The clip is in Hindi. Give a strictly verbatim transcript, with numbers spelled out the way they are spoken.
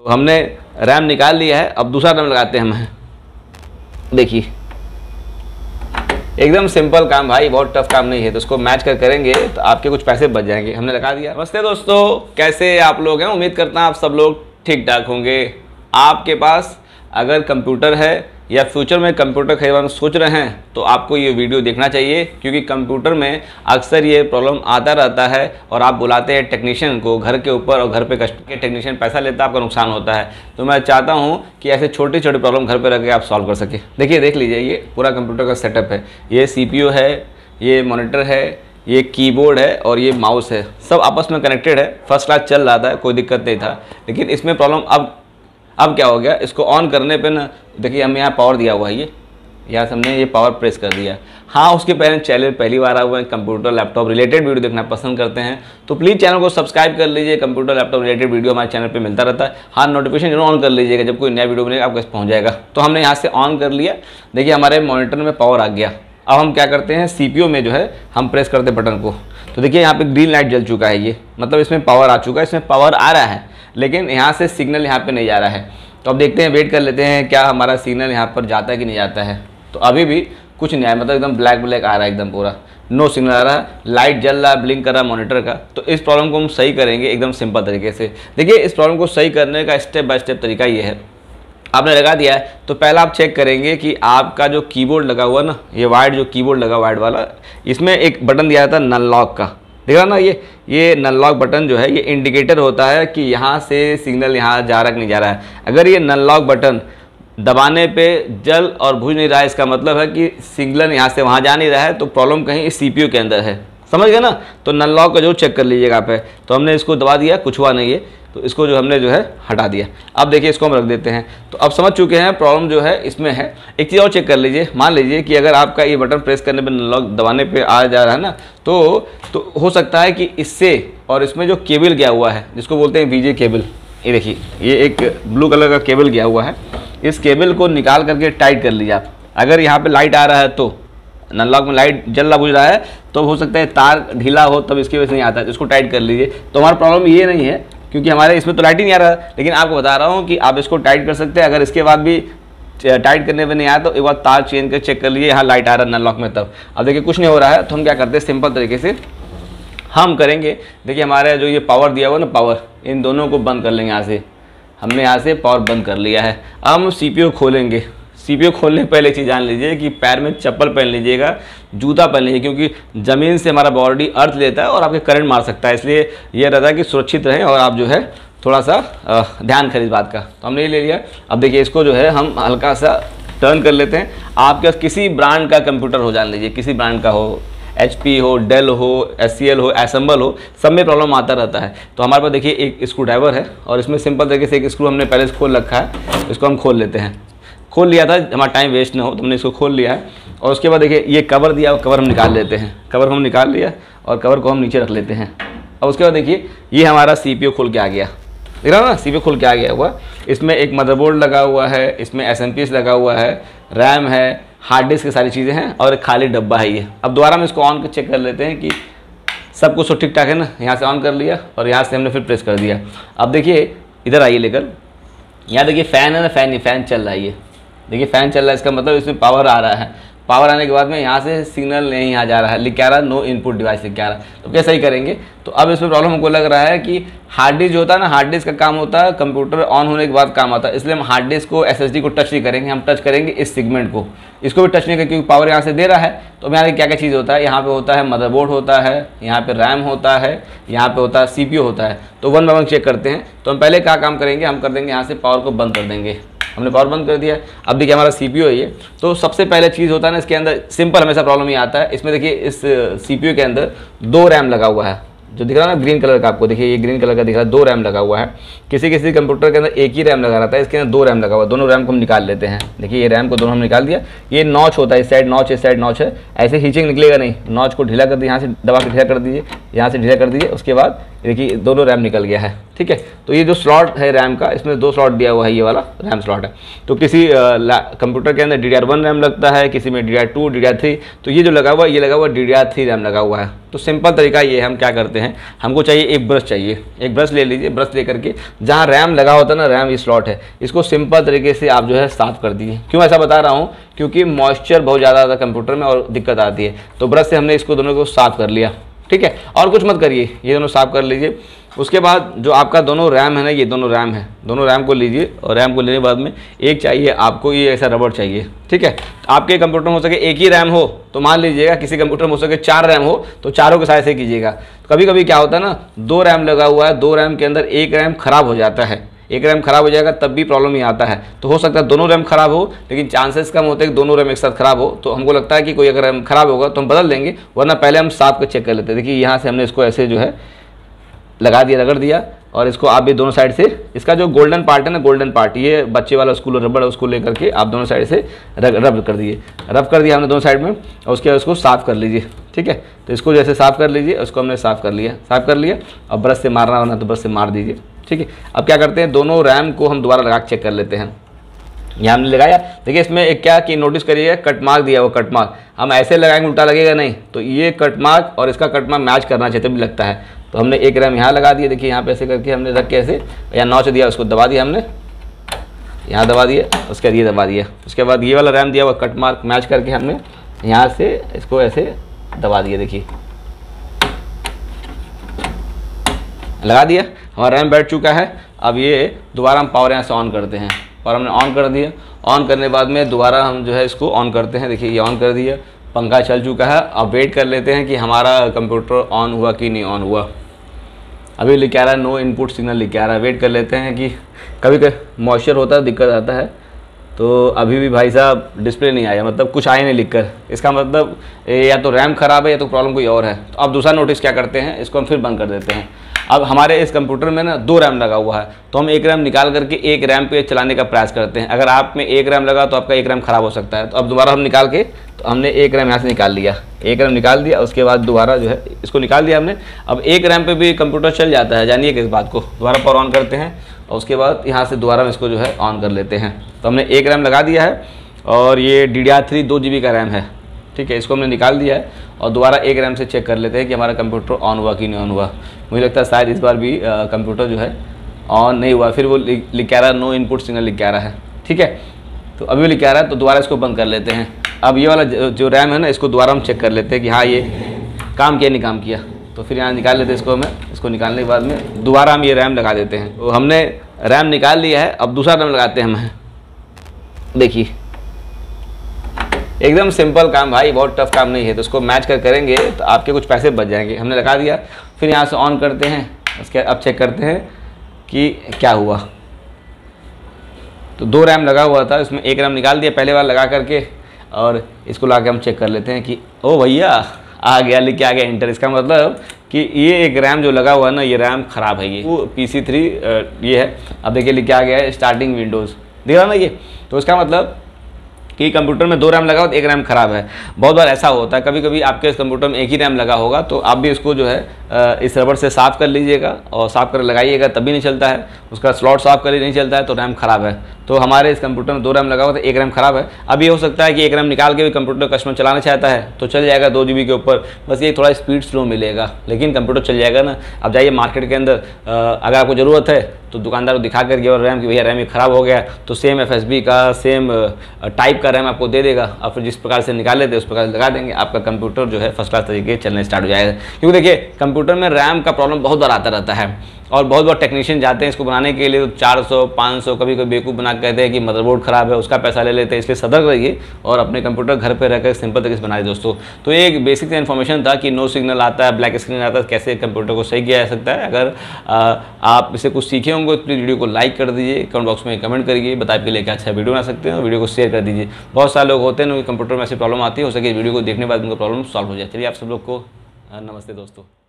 हमने रैम निकाल लिया है, अब दूसरा रैम लगाते हैं हम। देखिए एकदम सिंपल काम भाई, बहुत टफ काम नहीं है। तो उसको मैच कर करेंगे तो आपके कुछ पैसे बच जाएंगे। हमने लगा दिया। नमस्ते दोस्तों, कैसे आप लोग हैं? उम्मीद करता हूँ आप सब लोग ठीक ठाक होंगे। आपके पास अगर कंप्यूटर है या फ्यूचर में कंप्यूटर खरीदना सोच रहे हैं तो आपको ये वीडियो देखना चाहिए, क्योंकि कंप्यूटर में अक्सर ये प्रॉब्लम आता रहता है और आप बुलाते हैं टेक्नीशियन को घर के ऊपर और घर पे कस्टमर के टेक्नीशियन पैसा लेता है, आपका नुकसान होता है। तो मैं चाहता हूँ कि ऐसे छोटी छोटी प्रॉब्लम घर पर रख के आप सॉल्व कर सके। देखिए देख लीजिए, ये पूरा कंप्यूटर का सेटअप है। ये सी पी यू है, ये मॉनिटर है, ये कीबोर्ड है और ये माउस है। सब आपस में कनेक्टेड है, फर्स्ट क्लास चल रहा था, कोई दिक्कत नहीं था। लेकिन इसमें प्रॉब्लम अब अब क्या हो गया, इसको ऑन करने पे ना देखिए हमें यहाँ पावर दिया हुआ है, ये यहाँ से हमने ये पावर प्रेस कर दिया। हाँ, उसके पहले चैनल पहली बार आए हुए हैं, कंप्यूटर लैपटॉप रिलेटेड वीडियो देखना पसंद करते हैं तो प्लीज़ चैनल को सब्सक्राइब कर लीजिए। कंप्यूटर लैपटॉप रिलेटेड वीडियो हमारे चैनल पे मिलता रहता है। हाँ, नोटिफिकेशन जरूर ऑन कर लीजिएगा, जब कोई नया वीडियो बनेगा आपको पहुँच जाएगा। तो हमने यहाँ से ऑन कर लिया। देखिए हमारे मॉनिटर में पावर आ गया। अब हम क्या करते हैं, सी पी यू में जो है हम प्रेस करते बटन को, तो देखिए यहाँ पे ग्रीन लाइट जल चुका है। ये मतलब इसमें पावर आ चुका है, इसमें पावर आ रहा है, लेकिन यहाँ से सिग्नल यहाँ पे नहीं जा रहा है। तो अब देखते हैं, वेट कर लेते हैं क्या हमारा सिग्नल यहाँ पर जाता है कि नहीं जाता है। तो अभी भी कुछ नहीं आया, मतलब एकदम ब्लैक ब्लैक आ रहा है, एकदम पूरा नो सिग्नल आ रहा है। लाइट जल रहा है, ब्लिंक कर रहा है मॉनिटर का। तो इस प्रॉब्लम को हम सही करेंगे एकदम सिंपल तरीके से। देखिए इस प्रॉब्लम को सही करने का स्टेप बाय स्टेप तरीका ये है। आपने लगा दिया है तो पहला आप चेक करेंगे कि आपका जो कीबोर्ड लगा हुआ ना, ये वाइट जो कीबोर्ड लगा वाइट वाला, इसमें एक बटन दिया था नल लॉक का, देखा ना, ये ये नल लॉक बटन जो है ये इंडिकेटर होता है कि यहाँ से सिग्नल यहाँ जा रहा कि नहीं जा रहा है। अगर ये नल लॉक बटन दबाने पे जल और बुझ नहीं रहा है, इसका मतलब है कि सिग्नल यहाँ से वहाँ जा नहीं रहा है, तो प्रॉब्लम कहीं इस सी पी यू के अंदर है। समझ गए ना? तो नल लॉक का जो चेक कर लीजिएगा आप। तो हमने इसको दबा दिया, कुछ हुआ नहीं है, तो इसको जो हमने जो है हटा दिया। अब देखिए इसको हम रख देते हैं। तो अब समझ चुके हैं प्रॉब्लम जो है इसमें है। एक चीज़ और चेक कर लीजिए, मान लीजिए कि अगर आपका ये बटन प्रेस करने पे नल लॉक दबाने पे आ जा रहा है ना, तो तो हो सकता है कि इससे और इसमें जो केबल गया हुआ है जिसको बोलते हैं वी जे केबल, ये देखिए ये एक ब्लू कलर का केबल गया हुआ है, इस केबल को निकाल करके टाइट कर लीजिए आप। अगर यहाँ पर लाइट आ रहा है तो नल लॉक में लाइट जल रहा बुझ रहा है, तो हो सकता है तार ढीला हो तब इसकी वजह से नहीं आता है, इसको टाइट कर लीजिए। तो हमारा प्रॉब्लम ये नहीं है, क्योंकि हमारे इसमें तो लाइट ही नहीं आ रहा है। लेकिन आपको बता रहा हूँ कि आप इसको टाइट कर सकते हैं। अगर इसके बाद भी टाइट करने में नहीं आया तो एक बार तार चेंज कर चेक कर लीजिए, यहाँ लाइट आ रहा है नल लॉक में तब। अब देखिए कुछ नहीं हो रहा है, तो हम क्या करते हैं, सिंपल तरीके से हम करेंगे। देखिए हमारे जो ये पावर दिया हुआ ना, पावर, इन दोनों को बंद कर लेंगे। यहाँ से हमने यहाँ से पावर बंद कर लिया है। अब हम सी पी यू खोलेंगे। सी पी यू खोलने से पहले चीज़ जान लीजिए कि पैर में चप्पल पहन लीजिएगा, जूता पहन लीजिए, क्योंकि ज़मीन से हमारा बॉडी अर्थ लेता है और आपके करंट मार सकता है। इसलिए यह रहता है कि सुरक्षित रहें और आप जो है थोड़ा सा ध्यान करें इस बात का। तो हमने ये ले लिया। अब देखिए इसको जो है हम हल्का सा टर्न कर लेते हैं। आपके पास किसी ब्रांड का कंप्यूटर हो, जान लीजिए किसी ब्रांड का हो, एच पी हो, डेल हो, एस सी एल हो, एसेंबल हो, सब में प्रॉब्लम आता रहता है। तो हमारे पास देखिए एक स्क्रू ड्राइवर है और इसमें सिंपल तरीके से एक स्क्रू हमने पहले से खोल रखा है, इसको हम खोल लेते हैं। खोल लिया था, हमारा टाइम वेस्ट ना हो, तो हमने इसको खोल लिया है। और उसके बाद देखिए ये कवर दिया, और कवर हम निकाल लेते हैं। कवर हम निकाल लिया और कवर को हम नीचे रख लेते हैं। और उसके बाद देखिए ये हमारा सी पी यू खुल के आ गया, देख रहा ना, सी पी यू खुल के आ गया हुआ। इसमें एक मदरबोर्ड लगा हुआ है, इसमें एस एम पी एस लगा हुआ है, रैम है, हार्ड डिस्क की सारी चीज़ें हैं और एक खाली डब्बा है ये। अब दोबारा हम इसको ऑन कर चेक कर लेते हैं कि सब कुछ तो ठीक ठाक है ना। यहाँ से ऑन कर लिया और यहाँ से हमने फिर प्रेस कर दिया। अब देखिए इधर आइए लेकर, यहाँ देखिए फ़ैन है ना, फ़ैन ही फ़ैन चल रहा है। ये देखिए फ़ैन चल रहा है, इसका मतलब इसमें पावर आ रहा है। पावर आने के बाद में यहाँ से सिग्नल नहीं आ जा रहा है, लिख क्या रहा है, नो इनपुट डिवाइस लिख क्या रहा है। तो कैसे ही करेंगे? तो अब इसमें प्रॉब्लम हमको लग रहा है कि हार्ड डिस्क जो होता है ना, हार्ड डिस्क का काम होता है कंप्यूटर ऑन होने के बाद काम आता है। इसलिए हम हार्ड डिस्क को, एस एस डी को टच नहीं करेंगे, हम टच करेंगे इस सेगमेंट को। इसको भी टच नहीं करेंगे क्योंकि पावर यहाँ से दे रहा है। तो यहाँ क्या क्या चीज़ होता है, यहाँ पे होता है मदरबोर्ड होता है, यहाँ पे रैम होता है, यहाँ पे होता है सी पी यू होता है। तो वन बाय वन चेक करते हैं। तो हम पहले क्या काम करेंगे, हम कर देंगे यहाँ से पावर को बंद कर देंगे। हमने पावर बंद कर दिया। अब देखिए हमारा सी पी यू है ये। तो सबसे पहले चीज़ होता है ना, इसके अंदर सिंपल हमेशा प्रॉब्लम ये आता है। इसमें देखिए इस सी पी यू के अंदर दो रैम लगा हुआ है, जो दिख रहा है ना ग्रीन कलर का, आपको देखिए ये ग्रीन कलर का दिख रहा है, दो रैम लगा हुआ है। किसी किसी कंप्यूटर के अंदर एक ही रैम लगा रहता है, इसके अंदर दो रैम लगा हुआ है। दोनों रैम को हम निकाल लेते हैं। देखिए ये रैम को दोनों हम निकाल दिया। ये नॉच होता है, इस साइड नॉच, इस साइड नॉच है। ऐसे खींचेंगे निकलेगा नहीं, नॉच को ढीला कर दीजिए, यहाँ से दबा के ढीला कर दीजिए, यहाँ से ढीला कर दीजिए। उसके बाद देखिए दोनों रैम निकल गया है, ठीक है। तो ये जो स्लॉट है रैम का, इसमें दो स्लॉट दिया हुआ है, ये वाला रैम स्लॉट है। तो किसी कंप्यूटर के अंदर D D R one RAM लगता है, किसी में D D R two, D D R three. तो ये जो लगा हुआ है, ये लगा हुआ D D R three RAM लगा हुआ है। तो सिंपल तरीका ये हम क्या करते हैं, हमको चाहिए एक ब्रश चाहिए, एक ब्रश ले लीजिए। ब्रश ले करके जहाँ रैम लगा होता है ना, रैम ये स्लॉट है, इसको सिंपल तरीके से आप जो है साफ़ कर दीजिए। क्यों ऐसा बता रहा हूँ, क्योंकि मॉइस्चर बहुत ज़्यादा आता है कंप्यूटर में और दिक्कत आती है। तो ब्रश से हमने इसको दोनों को साफ़ कर लिया, ठीक है। और कुछ मत करिए, ये दोनों साफ़ कर लीजिए। उसके बाद जो आपका दोनों रैम है ना, ये दोनों रैम है, दोनों रैम को लीजिए। और रैम को लेने के बाद में एक चाहिए आपको ये ऐसा रबड़ चाहिए, ठीक है। आपके कंप्यूटर में हो सके एक ही रैम हो तो मान लीजिएगा, किसी कंप्यूटर में हो सके चार रैम हो तो चारों के साथ ऐसे कीजिएगा। कभी कभी क्या होता है ना, दो रैम लगा हुआ है, दो रैम के अंदर एक रैम खराब हो जाता है, एक रैम खराब हो जाएगा तब भी प्रॉब्लम ही आता है। तो हो सकता है दोनों रैम खराब हो, लेकिन चांसेस कम होते हैं कि दोनों रैम एक साथ खराब हो। तो हमको लगता है कि कोई अगर रैम खराब होगा तो हम बदल देंगे, वरना पहले हम साफ कर चेक कर लेते हैं। देखिए यहाँ से हमने इसको ऐसे जो है लगा दिया, रगड़ दिया। और इसको आप भी दोनों साइड से, इसका जो गोल्डन पार्ट है ना, गोल्डन पार्ट, ये बच्चे वाला स्कूल रबड़ है, उसको लेकर के आप दोनों साइड से रब कर दिए, रब कर दिया हमने दोनों साइड में। और उसके बाद उसको साफ़ कर लीजिए, ठीक है। तो इसको जैसे साफ़ कर लीजिए, उसको हमने साफ़ कर लिया, साफ़ कर लिया। अब ब्रश से मारना होना तो ब्रश से मार दीजिए, ठीक है। अब क्या करते हैं, दोनों रैम को हम दोबारा लगा के चेक कर लेते हैं। यहाँ हमने लगाया, देखिए इसमें एक क्या कि नोटिस करिए, कट मार्क दिया हुआ, कट मार्क। हम ऐसे लगाएंगे उल्टा लगेगा नहीं, तो ये कट मार्क और इसका कट मार्क मैच करना चाहिए तभी लगता है। तो हमने एक रैम यहाँ लगा दिया, देखिए यहाँ पे ऐसे करके हमने रख के ऐसे या नॉच दिया, उसको दबा दिया हमने, यहाँ दबा दिया, उसके बाद ये दबा दिया। उसके बाद ये वाला रैम दिया हुआ कट मार्क मैच करके हमने यहाँ से इसको ऐसे दबा दिया, देखिए लगा दिया, हमारा रैम बैठ चुका है। अब ये दोबारा हम पावर यहाँ से ऑन करते हैं, और हमने ऑन कर दिया। ऑन करने के बाद में दोबारा हम जो है इसको ऑन करते हैं, देखिए ये ऑन कर दिया, पंखा चल चुका है। अब वेट कर लेते हैं कि हमारा कंप्यूटर ऑन हुआ कि नहीं ऑन हुआ। अभी लिख आ रहा है नो इनपुट सिग्नल लिख आ रहा है। वेट कर लेते हैं कि कभी कभी मॉइस्चर होता है, दिक्कत आता है। तो अभी भी भाई साहब डिस्प्ले नहीं आया, मतलब कुछ आया नहीं लिखकर, इसका मतलब या तो रैम ख़राब है या तो प्रॉब्लम कोई और है। तो अब दूसरा नोटिस क्या करते हैं, इसको हम फिर बंद कर देते हैं। अब हमारे इस कंप्यूटर में ना दो रैम लगा हुआ है, तो हम एक रैम निकाल करके एक रैम पे चलाने का प्रयास करते हैं। अगर आप में एक रैम लगा तो आपका एक रैम ख़राब हो सकता है। तो अब दोबारा हम निकाल के, तो हमने एक रैम यहाँ से निकाल लिया, एक रैम निकाल दिया। उसके बाद दोबारा जो है इसको निकाल दिया हमने। अब एक रैम पे भी कंप्यूटर चल जाता है, जानिए किस बात को। दोबारा पावर ऑन करते हैं और उसके बाद यहाँ से दोबारा हम इसको जो है ऑन कर लेते हैं। तो हमने एक रैम लगा दिया है और ये डी डी आर थ्री दो जी बी का रैम है, ठीक है। इसको हमने निकाल दिया है और दोबारा एक रैम से चेक कर लेते हैं कि हमारा कंप्यूटर ऑन हुआ कि नहीं ऑन हुआ। मुझे लगता है शायद इस बार भी कंप्यूटर जो है ऑन नहीं हुआ, फिर वो लिख आ रहा है नो इनपुट सिग्नल लिख आ रहा है, ठीक है। तो अभी लिख आ रहा है, तो दोबारा इसको बंद कर लेते हैं। अब ये वाला जो रैम है ना, इसको दोबारा हम चेक कर लेते हैं कि हाँ ये काम किया नहीं काम किया। तो फिर यहाँ निकाल लेते हैं इसको हमें। इसको निकालने के बाद में दोबारा हम ये रैम लगा देते हैं। तो हमने रैम निकाल लिया है, अब दूसरा रैम लगाते हैं हम। देखिए एकदम सिंपल काम भाई, बहुत टफ काम नहीं है। तो उसको मैच कर करेंगे तो आपके कुछ पैसे बच जाएंगे। हमने लगा दिया, फिर यहाँ से ऑन करते हैं। उसके अब चेक करते हैं कि क्या हुआ। तो दो रैम लगा हुआ था, इसमें एक रैम निकाल दिया पहले बार लगा करके, और इसको ला के हम चेक कर लेते हैं कि ओ भैया आ गया, लिख के आ गया इंटर। इसका मतलब कि ये एक रैम जो लगा हुआ है ना, ये रैम ख़राब है, ये वो पी सी थ्री ये है। अब देखिए लिख के आ गया है स्टार्टिंग विंडोज़, दिख रहा ना ये। तो इसका मतलब कि कंप्यूटर में दो रैम लगा हो तो एक रैम ख़राब है। बहुत बार ऐसा होता है, कभी कभी आपके इस कंप्यूटर में एक ही रैम लगा होगा, तो आप भी इसको जो है इस रबड़ से साफ़ कर लीजिएगा और साफ़ कर लगाइएगा, तभी नहीं चलता है। उसका स्लॉट साफ़ कर नहीं चलता है तो रैम ख़राब है। तो हमारे इस कंप्यूटर में दो रैम लगा हुआ तो एक रैम ख़राब है। अब ये हो सकता है कि एक रैम निकाल के भी कंप्यूटर कस्टमर चलाना चाहता है तो चल जाएगा दो जी बी के ऊपर, बस ये थोड़ा स्पीड स्लो मिलेगा, लेकिन कंप्यूटर चल जाएगा ना। अब जाइए मार्केट के अंदर, अगर आपको ज़रूरत है तो दुकानदार को दिखा करके और रैम कि भैया रैम ये ख़राब हो गया, तो सेम एफ एस बी का सेम टाइप का रैम आपको दे देगा। और फिर जिस प्रकार से निकाल लेते उस प्रकार से लगा देंगे, आपका कंप्यूटर जो है फर्स्ट क्लास तरीके चलने स्टार्ट हो जाएगा। क्योंकि देखिए कंप्यूटर में रैम का प्रॉब्लम बहुत बार आता रहता है और बहुत बार टेक्नीशियन जाते हैं इसको बनाने के लिए, तो चार सौ पाँच सौ कभी कभी बेवकूफ़ बना कहते हैं कि मदरबोर्ड ख़राब है, उसका पैसा ले लेते हैं। इसलिए सतर्क रहिए और अपने कंप्यूटर घर पे रहकर सिंपल तरीके से बनाइए दोस्तों। तो ये एक बेसिक इन्फॉर्मेशन था कि नो सिग्नल आता है, ब्लैक स्क्रीन आता है, कैसे कंप्यूटर को सही किया जा सकता है। अगर आ, आप इससे कुछ सीखे होंगे तो प्लीज़ वीडियो को लाइक कर दीजिए, कमेंट बॉक्स में कमेंट करिए, बताइए आपके लिए क्या अच्छा वीडियो बना सकते हैं, और वीडियो को शेयर कर दीजिए। बहुत सारे लोग होते हैं उनके कंप्यूटर में ऐसी प्रॉब्लम आती है, हो सके वीडियो को देखने के बाद उनका प्रॉब्लम सॉल्व हो जाए। चलिए आप सब लोग को नमस्ते दोस्तों।